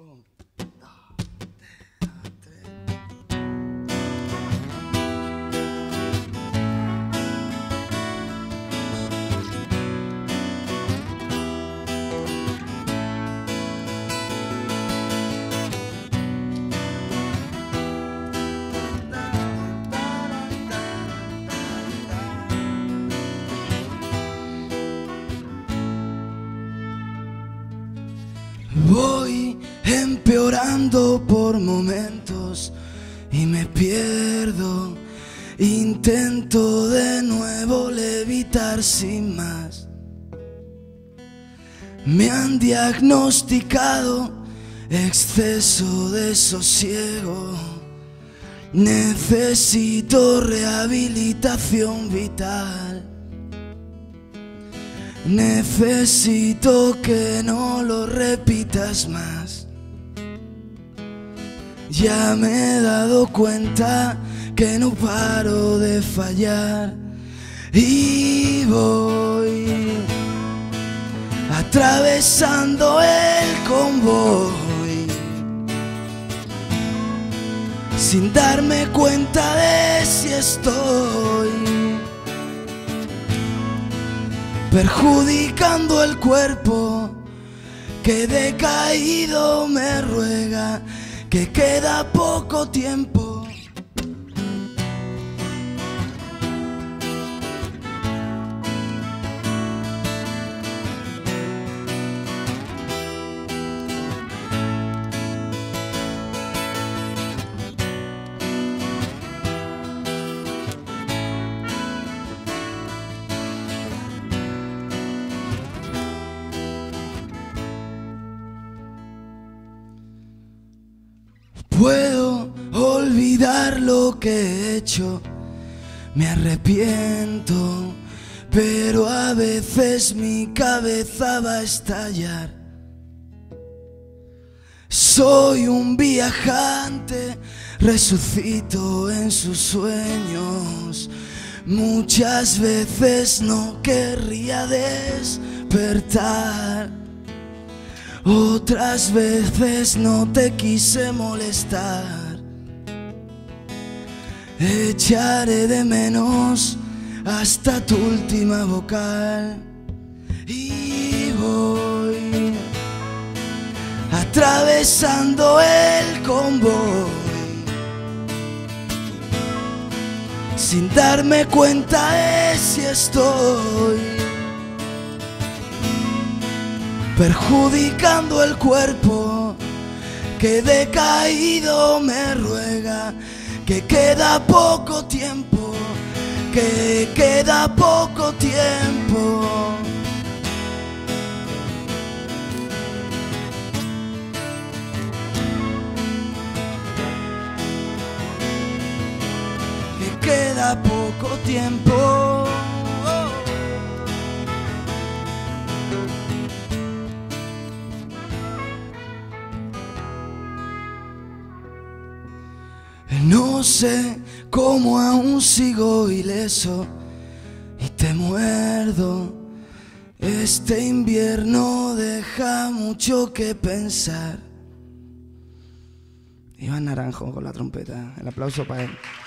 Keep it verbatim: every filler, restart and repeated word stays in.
Un, voy empeorando por momentos y me pierdo. Intento de nuevo levitar sin más. Me han diagnosticado exceso de sosiego. Necesito rehabilitación vital. Necesito que no lo repitas más. Ya me he dado cuenta que no paro de fallar y voy atravesando el convoy sin darme cuenta de si estoy perjudicando el cuerpo que decaído me ruega que queda poco tiempo. Puedo olvidar lo que he hecho, me arrepiento, pero a veces mi cabeza va a estallar. Soy un viajante, resucito en sus sueños. Muchas veces no querría despertar. Otras veces no te quise molestar. Echaré de menos hasta tu última vocal. Y voy atravesando el convoy sin darme cuenta de si estoy perjudicando el cuerpo que decaído me ruega que queda poco tiempo, que queda poco tiempo. Que queda poco tiempo. No sé cómo aún sigo ileso y te muerdo. Este invierno deja mucho que pensar. Iván Naranjo con la trompeta. El aplauso para él.